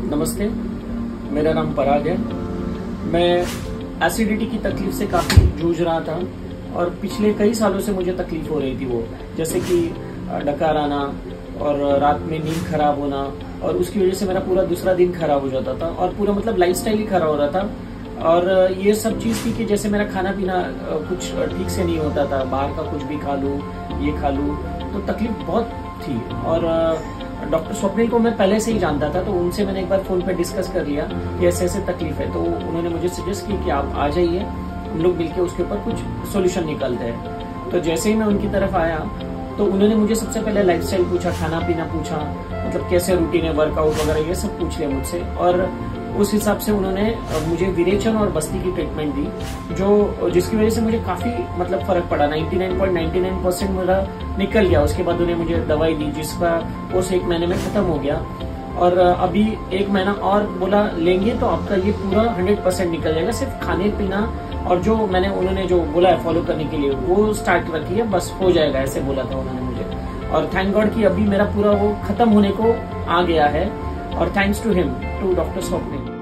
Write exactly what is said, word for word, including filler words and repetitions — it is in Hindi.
नमस्ते, मेरा नाम पराग है। मैं एसिडिटी की तकलीफ से काफ़ी जूझ रहा था और पिछले कई सालों से मुझे तकलीफ हो रही थी, वो जैसे कि डकार आना और रात में नींद खराब होना, और उसकी वजह से मेरा पूरा दूसरा दिन खराब हो जाता था और पूरा मतलब लाइफस्टाइल ही खराब हो रहा था। और ये सब चीज़ थी कि जैसे मेरा खाना पीना कुछ ठीक से नहीं होता था, बाहर का कुछ भी खा लूँ, ये खा लूँ, तो तकलीफ बहुत थी। और डॉक्टर स्वप्निल को मैं पहले से ही जानता था, तो उनसे मैंने एक बार फोन पे डिस्कस कर लिया कि ऐसे ऐसे तकलीफ है, तो उन्होंने मुझे सजेस्ट की कि आप आ जाइए, हम लोग मिलके उसके ऊपर कुछ सोल्यूशन निकालते हैं। तो जैसे ही मैं उनकी तरफ आया तो उन्होंने मुझे सबसे पहले लाइफस्टाइल पूछा, खाना पीना पूछा, मतलब कैसे रूटीन है, वर्कआउट वगैरह ये सब पूछ लिया मुझसे। और उस हिसाब से उन्होंने मुझे विरेचन और बस्ती की ट्रीटमेंट दी, जो जिसकी वजह से मुझे काफी मतलब फर्क पड़ा। निन्यानवे पॉइंट नौ नौ परसेंट मेरा निकल गया। उसके बाद उन्हें मुझे दवाई दी जिसका कोर्स एक महीने में खत्म हो गया, और अभी एक महीना और बोला लेंगे तो आपका ये पूरा हंड्रेड परसेंट निकल जाएगा। सिर्फ खाने पीना और जो मैंने उन्होंने जो बोला है फॉलो करने के लिए वो स्टार्ट रखी है, बस हो जाएगा, ऐसे बोला था उन्होंने मुझे। और थैंक गॉड कि अभी मेरा पूरा वो खत्म होने को आ गया है, और thanks to him, to doctor Swapnil.